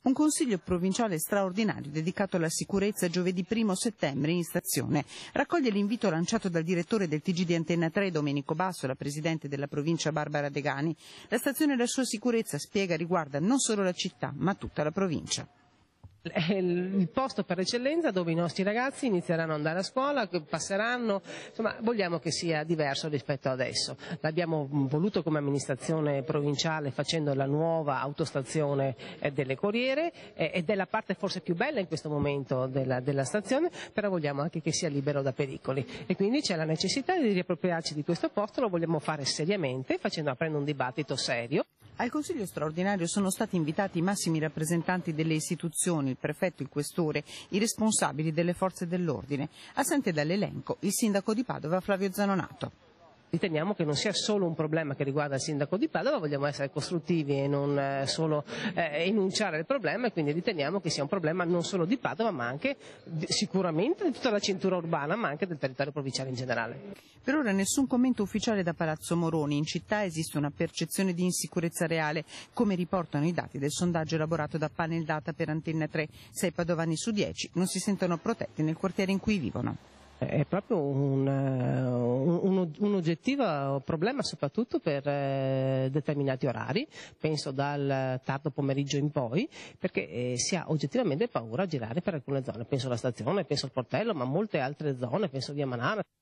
Un consiglio provinciale straordinario dedicato alla sicurezza giovedì 1 settembre in stazione. Raccoglie l'invito lanciato dal direttore del TG di Antenna 3 Domenico Basso, la presidente della provincia Barbara Degani. La stazione e la sua sicurezza, spiega, riguarda non solo la città ma tutta la provincia. È il posto per eccellenza dove i nostri ragazzi inizieranno ad andare a scuola, passeranno, insomma vogliamo che sia diverso rispetto ad adesso. L'abbiamo voluto come amministrazione provinciale facendo la nuova autostazione delle Corriere ed è la parte forse più bella in questo momento della stazione, però vogliamo anche che sia libero da pericoli e quindi c'è la necessità di riappropriarci di questo posto, lo vogliamo fare seriamente, aprendo un dibattito serio. Al Consiglio straordinario sono stati invitati i massimi rappresentanti delle istituzioni, il prefetto, il questore, i responsabili delle forze dell'ordine. Assente dall'elenco il sindaco di Padova Flavio Zanonato. Riteniamo che non sia solo un problema che riguarda il sindaco di Padova, vogliamo essere costruttivi e non solo enunciare il problema e quindi riteniamo che sia un problema non solo di Padova ma anche sicuramente di tutta la cintura urbana ma anche del territorio provinciale in generale. Per ora nessun commento ufficiale da Palazzo Moroni. In città esiste una percezione di insicurezza reale, come riportano i dati del sondaggio elaborato da Panel Data per Antenna 3. 6 padovani su 10 non si sentono protetti nel quartiere in cui vivono. È proprio un oggettivo problema soprattutto per determinati orari, penso dal tardo pomeriggio in poi, perché si ha oggettivamente paura a girare per alcune zone, penso alla stazione, penso al portello, ma molte altre zone, penso via Manara.